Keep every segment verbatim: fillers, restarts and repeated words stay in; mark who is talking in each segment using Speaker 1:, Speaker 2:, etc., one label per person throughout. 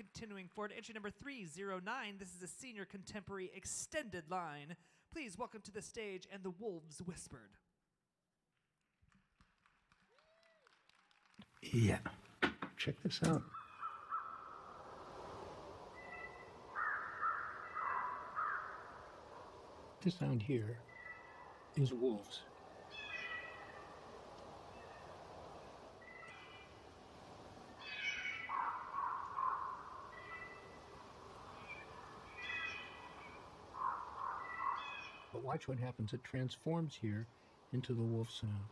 Speaker 1: Continuing forward, entry number three zero nine. This is a senior contemporary extended line. Please welcome to the stage And the Wolves Whispered.
Speaker 2: Yeah, check this out. This sound here is wolves. But watch what happens. It transforms here into the wolf sound.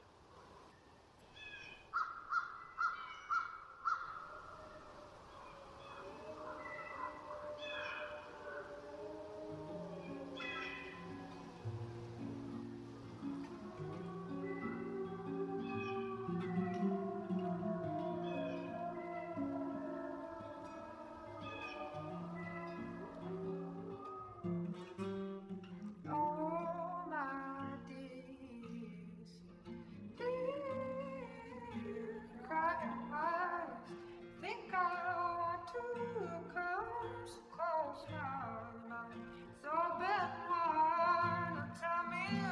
Speaker 3: Think I want to come so close now. So bad, wanna tell me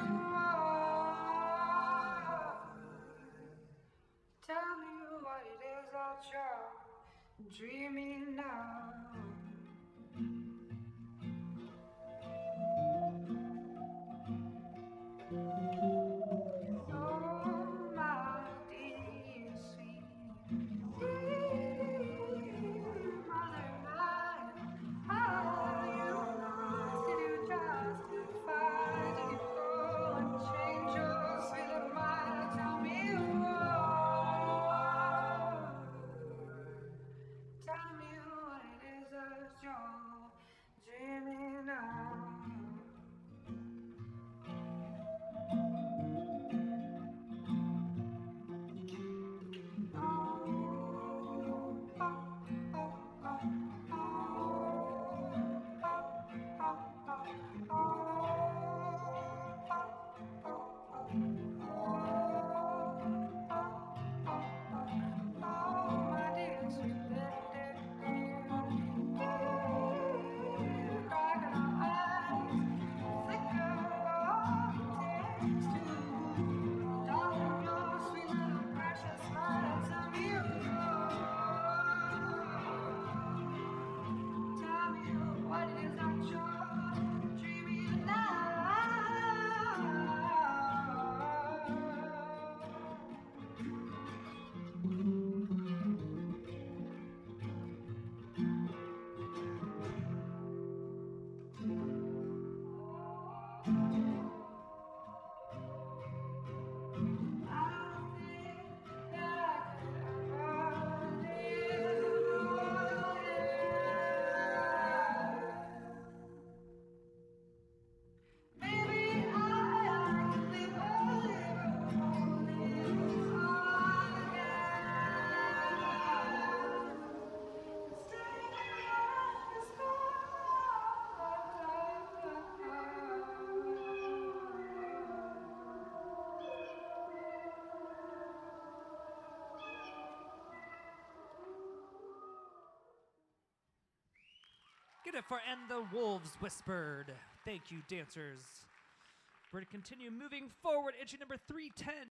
Speaker 3: why. Tell me what it is that you're dreaming now. Oh, my dear sweet. Tell me what it is that you're dreaming of. What it is that you're dreaming now? I think that I could ever live. Maybe I could live a little, live again. Stay in the
Speaker 1: Get it for And the Wolves Whispered. Thank you, dancers. We're going to continue moving forward. Entry number three ten.